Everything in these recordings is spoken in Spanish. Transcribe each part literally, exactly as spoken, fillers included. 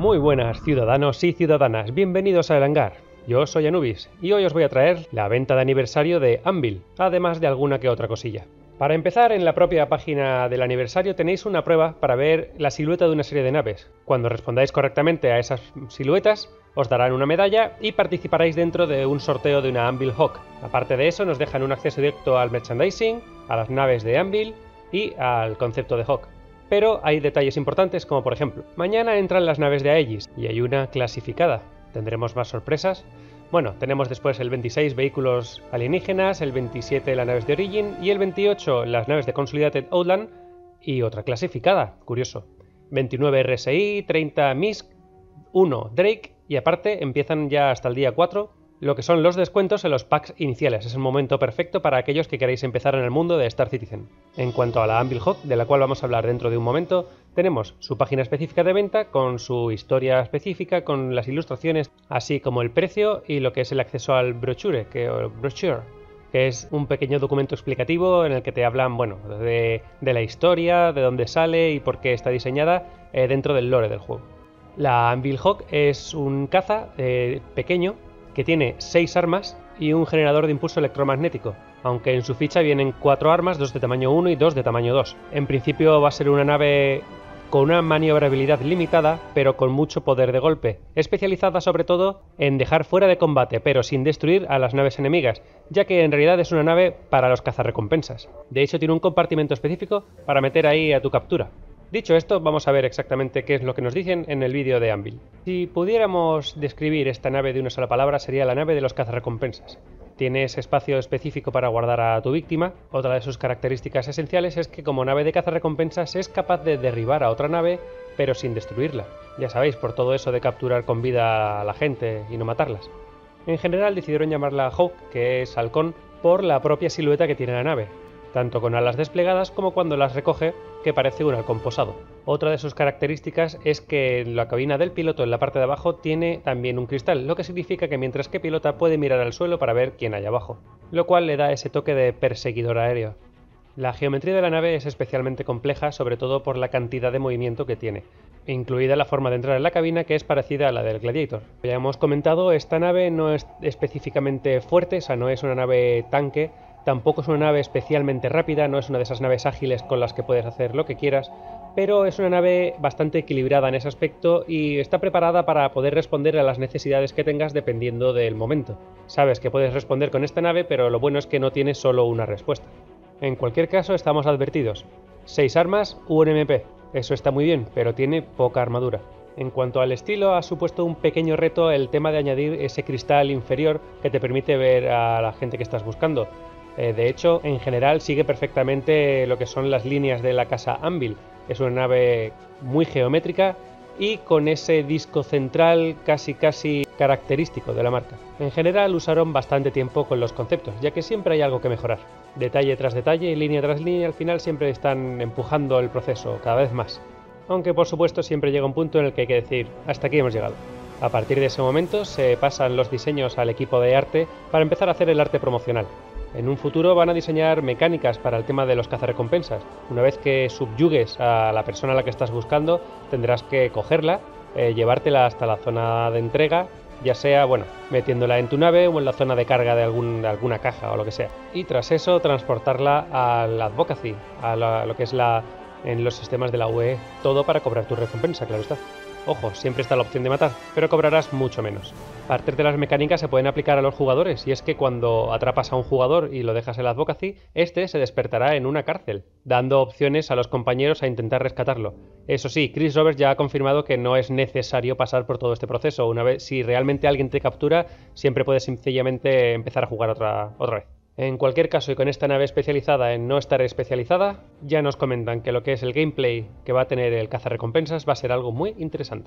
Muy buenas ciudadanos y ciudadanas, bienvenidos a El Hangar. Yo soy Anubis y hoy os voy a traer la venta de aniversario de Anvil, además de alguna que otra cosilla. Para empezar, en la propia página del aniversario tenéis una prueba para ver la silueta de una serie de naves. Cuando respondáis correctamente a esas siluetas, os darán una medalla y participaréis dentro de un sorteo de una Anvil Hawk. Aparte de eso, nos dejan un acceso directo al merchandising, a las naves de Anvil y al concepto de Hawk. Pero hay detalles importantes como por ejemplo, mañana entran las naves de Aegis y hay una clasificada. ¿Tendremos más sorpresas? Bueno, tenemos después el veintiséis vehículos alienígenas, el veintisiete las naves de Origin y el veintiocho las naves de Consolidated Outland y otra clasificada, curioso. veintinueve R S I, treinta M I S C, uno Drake y aparte empiezan ya hasta el día cuatro lo que son los descuentos en los packs iniciales. Es el momento perfecto para aquellos que queréis empezar en el mundo de Star Citizen. En cuanto a la Anvil Hawk, de la cual vamos a hablar dentro de un momento, tenemos su página específica de venta con su historia específica, con las ilustraciones, así como el precio y lo que es el acceso al brochure, que, o brochure, que es un pequeño documento explicativo en el que te hablan, bueno, de, de la historia, de dónde sale y por qué está diseñada eh, dentro del lore del juego. La Anvil Hawk es un caza eh, pequeño que tiene seis armas y un generador de impulso electromagnético, aunque en su ficha vienen cuatro armas, dos de tamaño uno y dos de tamaño dos. En principio va a ser una nave con una maniobrabilidad limitada, pero con mucho poder de golpe, especializada sobre todo en dejar fuera de combate, pero sin destruir a las naves enemigas, ya que en realidad es una nave para los cazarrecompensas. De hecho tiene un compartimento específico para meter ahí a tu captura. Dicho esto, vamos a ver exactamente qué es lo que nos dicen en el vídeo de Anvil. Si pudiéramos describir esta nave de una sola palabra, sería la nave de los cazarrecompensas. Tienes espacio específico para guardar a tu víctima. Otra de sus características esenciales es que como nave de cazarrecompensas es capaz de derribar a otra nave, pero sin destruirla. Ya sabéis, por todo eso de capturar con vida a la gente y no matarlas. En general decidieron llamarla Hawk, que es halcón, por la propia silueta que tiene la nave, tanto con alas desplegadas como cuando las recoge, que parece un halcón posado. Otra de sus características es que la cabina del piloto en la parte de abajo tiene también un cristal, lo que significa que mientras que pilota puede mirar al suelo para ver quién hay abajo, lo cual le da ese toque de perseguidor aéreo. La geometría de la nave es especialmente compleja, sobre todo por la cantidad de movimiento que tiene, incluida la forma de entrar en la cabina, que es parecida a la del Gladiator. Ya hemos comentado, esta nave no es específicamente fuerte, o sea, no es una nave tanque. Tampoco es una nave especialmente rápida, no es una de esas naves ágiles con las que puedes hacer lo que quieras, pero es una nave bastante equilibrada en ese aspecto y está preparada para poder responder a las necesidades que tengas dependiendo del momento. Sabes que puedes responder con esta nave, pero lo bueno es que no tiene solo una respuesta. En cualquier caso, estamos advertidos. seis armas, un M P. Eso está muy bien, pero tiene poca armadura. En cuanto al estilo, ha supuesto un pequeño reto el tema de añadir ese cristal inferior que te permite ver a la gente que estás buscando. Eh, de hecho, en general sigue perfectamente lo que son las líneas de la casa Anvil. Es una nave muy geométrica y con ese disco central casi casi característico de la marca. En general usaron bastante tiempo con los conceptos, ya que siempre hay algo que mejorar. Detalle tras detalle, línea tras línea, al final siempre están empujando el proceso cada vez más. Aunque por supuesto siempre llega un punto en el que hay que decir, hasta aquí hemos llegado. A partir de ese momento se pasan los diseños al equipo de arte para empezar a hacer el arte promocional. En un futuro van a diseñar mecánicas para el tema de los cazarrecompensas. Una vez que subyugues a la persona a la que estás buscando, tendrás que cogerla, eh, llevártela hasta la zona de entrega, ya sea, bueno, metiéndola en tu nave o en la zona de carga de, algún, de alguna caja o lo que sea. Y tras eso, transportarla a la Advocacy, a, la, a lo que es la en los sistemas de la U E, todo para cobrar tu recompensa, claro está. Ojo, siempre está la opción de matar, pero cobrarás mucho menos. Partes de las mecánicas se pueden aplicar a los jugadores, y es que cuando atrapas a un jugador y lo dejas en la Advocacy, este se despertará en una cárcel, dando opciones a los compañeros a intentar rescatarlo. Eso sí, Chris Roberts ya ha confirmado que no es necesario pasar por todo este proceso. Una vez, si realmente alguien te captura, siempre puedes sencillamente empezar a jugar otra, otra vez. En cualquier caso, y con esta nave especializada en no estar especializada, ya nos comentan que lo que es el gameplay que va a tener el cazarrecompensas va a ser algo muy interesante.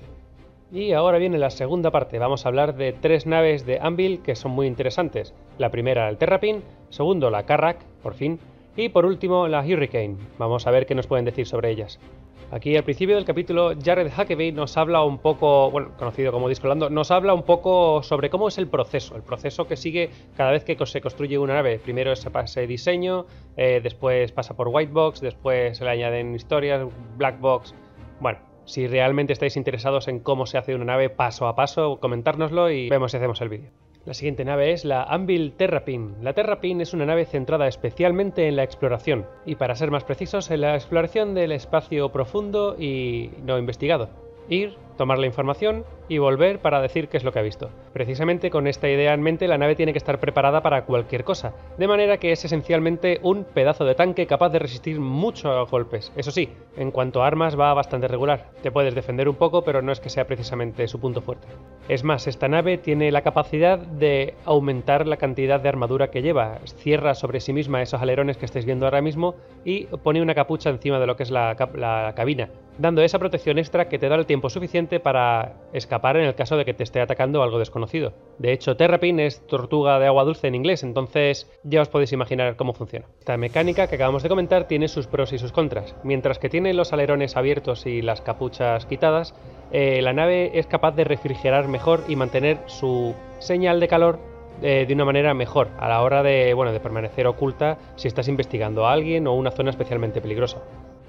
Y ahora viene la segunda parte, vamos a hablar de tres naves de Anvil que son muy interesantes. La primera, el Terrapin, segundo, la Carrack, por fin, y por último, la Hurricane. Vamos a ver qué nos pueden decir sobre ellas. Aquí al principio del capítulo, Jared Huckabee nos habla un poco, bueno, conocido como Disco Lando, nos habla un poco sobre cómo es el proceso, el proceso que sigue cada vez que se construye una nave. Primero se pasa el diseño, eh, después pasa por White Box, después se le añaden historias, Black Box. Bueno, Si realmente estáis interesados en cómo se hace una nave paso a paso, comentárnoslo y vemos si hacemos el vídeo. La siguiente nave es la Anvil Terrapin. La Terrapin es una nave centrada especialmente en la exploración, y para ser más precisos, en la exploración del espacio profundo y no investigado. Ir, tomar la información y volver para decir qué es lo que ha visto. Precisamente con esta idea en mente, la nave tiene que estar preparada para cualquier cosa, de manera que es esencialmente un pedazo de tanque capaz de resistir muchos golpes. Eso sí, en cuanto a armas va bastante regular. Te puedes defender un poco, pero no es que sea precisamente su punto fuerte. Es más, esta nave tiene la capacidad de aumentar la cantidad de armadura que lleva. Cierra sobre sí misma esos alerones que estáis viendo ahora mismo y pone una capucha encima de lo que es la, la cabina, dando esa protección extra que te da el tiempo suficiente para escapar en el caso de que te esté atacando algo desconocido. De hecho, Terrapin es tortuga de agua dulce en inglés, entonces ya os podéis imaginar cómo funciona. Esta mecánica que acabamos de comentar tiene sus pros y sus contras. Mientras que tiene los alerones abiertos y las capuchas quitadas, eh, la nave es capaz de refrigerar mejor y mantener su señal de calor eh, de una manera mejor a la hora de, bueno, de permanecer oculta si estás investigando a alguien o una zona especialmente peligrosa.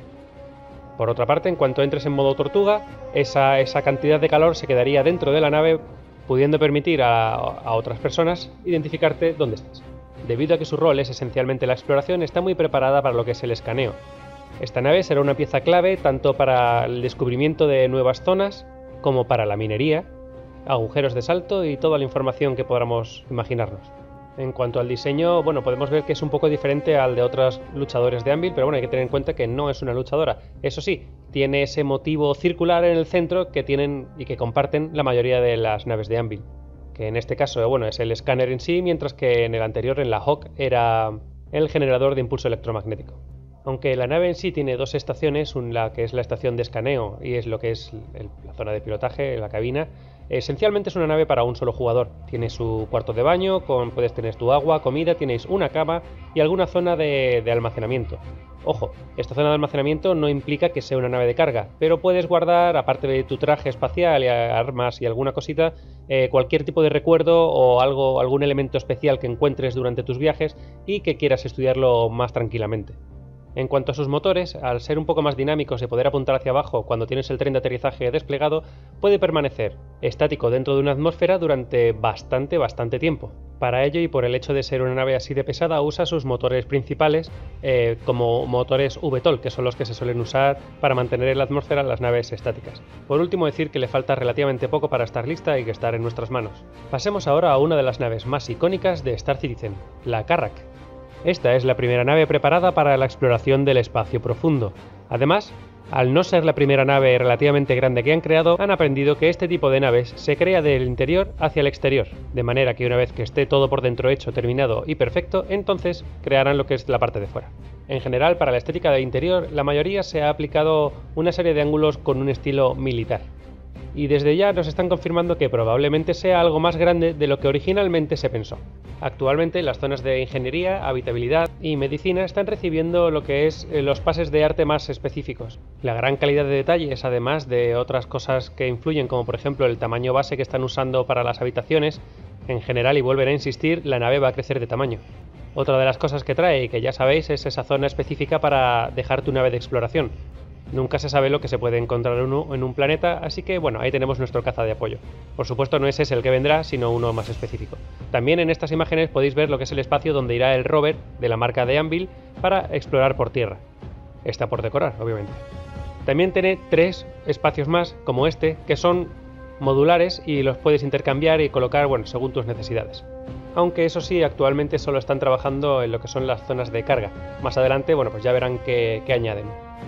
Por otra parte, en cuanto entres en modo tortuga, esa, esa cantidad de calor se quedaría dentro de la nave, pudiendo permitir a, a otras personas identificarte dónde estás. Debido a que su rol es esencialmente la exploración, está muy preparada para lo que es el escaneo. Esta nave será una pieza clave tanto para el descubrimiento de nuevas zonas como para la minería, agujeros de salto y toda la información que podamos imaginarnos. En cuanto al diseño, bueno, podemos ver que es un poco diferente al de otros luchadores de Anvil, pero bueno, hay que tener en cuenta que no es una luchadora. Eso sí, tiene ese motivo circular en el centro que tienen y que comparten la mayoría de las naves de Anvil, que en este caso, bueno, es el escáner en sí, mientras que en el anterior, en la Hawk, era el generador de impulso electromagnético. Aunque la nave en sí tiene dos estaciones, una que es la estación de escaneo y es lo que es el, la zona de pilotaje, la cabina, esencialmente es una nave para un solo jugador. Tiene su cuarto de baño, con, puedes tener tu agua, comida, tienes una cama y alguna zona de, de almacenamiento. Ojo, esta zona de almacenamiento no implica que sea una nave de carga, pero puedes guardar, aparte de tu traje espacial y armas y alguna cosita, eh, cualquier tipo de recuerdo o algo, algún elemento especial que encuentres durante tus viajes y que quieras estudiarlo más tranquilamente. En cuanto a sus motores, al ser un poco más dinámicos y poder apuntar hacia abajo cuando tienes el tren de aterrizaje desplegado, puede permanecer estático dentro de una atmósfera durante bastante, bastante tiempo. Para ello, y por el hecho de ser una nave así de pesada, usa sus motores principales eh, como motores V TOL, que son los que se suelen usar para mantener en la atmósfera las naves estáticas. Por último, decir que le falta relativamente poco para estar lista y que estar en nuestras manos. Pasemos ahora a una de las naves más icónicas de Star Citizen, la Carrack. Esta es la primera nave preparada para la exploración del espacio profundo. Además, al no ser la primera nave relativamente grande que han creado, han aprendido que este tipo de naves se crea del interior hacia el exterior, de manera que una vez que esté todo por dentro hecho, terminado y perfecto, entonces crearán lo que es la parte de fuera. En general, para la estética del interior, la mayoría se ha aplicado una serie de ángulos con un estilo militar. Y desde ya nos están confirmando que probablemente sea algo más grande de lo que originalmente se pensó. Actualmente las zonas de ingeniería, habitabilidad y medicina están recibiendo lo que es los pases de arte más específicos. La gran calidad de detalles, además de otras cosas que influyen, como por ejemplo el tamaño base que están usando para las habitaciones, en general, y vuelven a insistir, la nave va a crecer de tamaño. Otra de las cosas que trae, y que ya sabéis, es esa zona específica para dejar tu nave de exploración. Nunca se sabe lo que se puede encontrar uno en un planeta, así que bueno, ahí tenemos nuestro caza de apoyo. Por supuesto no es ese el que vendrá, sino uno más específico. También en estas imágenes podéis ver lo que es el espacio donde irá el rover de la marca de Anvil para explorar por tierra. Está por decorar, obviamente. También tiene tres espacios más, como este, que son modulares y los puedes intercambiar y colocar, bueno, según tus necesidades. Aunque eso sí, actualmente solo están trabajando en lo que son las zonas de carga. Más adelante, bueno, pues ya verán qué, qué añaden.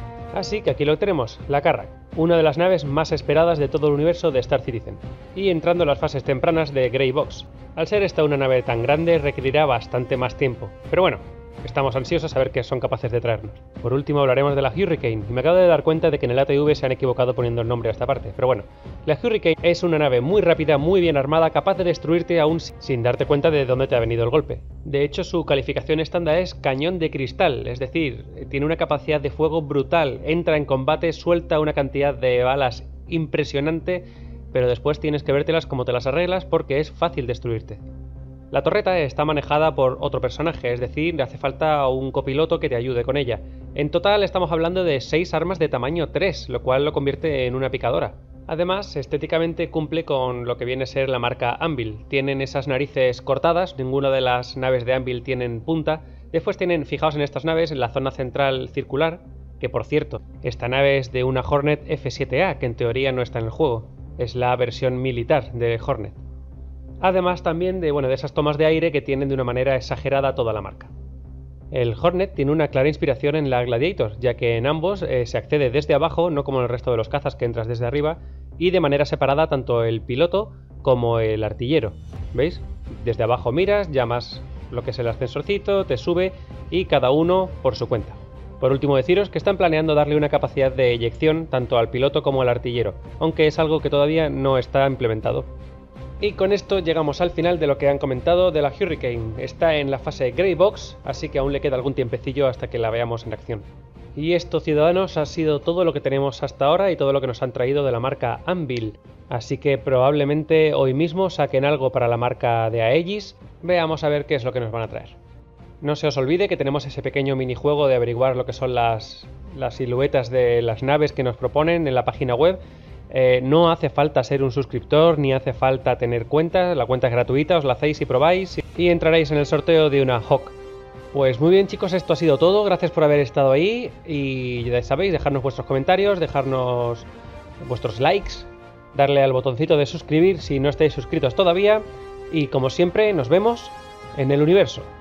Así que aquí lo tenemos, la Carrack, una de las naves más esperadas de todo el universo de Star Citizen, y entrando en las fases tempranas de Grey Box. Al ser esta una nave tan grande requerirá bastante más tiempo, pero bueno, estamos ansiosos a ver qué son capaces de traernos. Por último hablaremos de la Hurricane, y me acabo de dar cuenta de que en el A T V se han equivocado poniendo el nombre a esta parte, pero bueno. La Hurricane es una nave muy rápida, muy bien armada, capaz de destruirte aún sin darte cuenta de dónde te ha venido el golpe. De hecho, su calificación estándar es cañón de cristal, es decir, tiene una capacidad de fuego brutal, entra en combate, suelta una cantidad de balas impresionante, pero después tienes que vértelas como te las arreglas porque es fácil destruirte. La torreta está manejada por otro personaje, es decir, hace falta un copiloto que te ayude con ella. En total estamos hablando de seis armas de tamaño tres, lo cual lo convierte en una picadora. Además, estéticamente cumple con lo que viene a ser la marca Anvil. Tienen esas narices cortadas, ninguna de las naves de Anvil tienen punta. Después tienen, fijaos en estas naves, en la zona central circular, que por cierto, esta nave es de una Hornet F siete A, que en teoría no está en el juego. Es la versión militar de Hornet. Además también de, bueno, de esas tomas de aire que tienen de una manera exagerada toda la marca. El Hornet tiene una clara inspiración en la Gladiator, ya que en ambos eh, se accede desde abajo, no como en el resto de los cazas que entras desde arriba, y de manera separada tanto el piloto como el artillero. ¿Veis? Desde abajo miras, llamas lo que es el ascensorcito, te sube y cada uno por su cuenta. Por último deciros que están planeando darle una capacidad de eyección tanto al piloto como al artillero, aunque es algo que todavía no está implementado. Y con esto llegamos al final de lo que han comentado de la Hurricane. Está en la fase Grey Box, así que aún le queda algún tiempecillo hasta que la veamos en acción. Y esto, ciudadanos, ha sido todo lo que tenemos hasta ahora y todo lo que nos han traído de la marca Anvil. Así que probablemente hoy mismo saquen algo para la marca de Aegis. Veamos a ver qué es lo que nos van a traer. No se os olvide que tenemos ese pequeño minijuego de averiguar lo que son las, las siluetas de las naves que nos proponen en la página web. Eh, no hace falta ser un suscriptor ni hace falta tener cuenta, la cuenta es gratuita, os la hacéis y probáis y entraréis en el sorteo de una Hawk. Pues muy bien chicos, esto ha sido todo, gracias por haber estado ahí y ya sabéis, dejarnos vuestros comentarios, dejarnos vuestros likes, darle al botoncito de suscribir si no estáis suscritos todavía y como siempre nos vemos en el universo.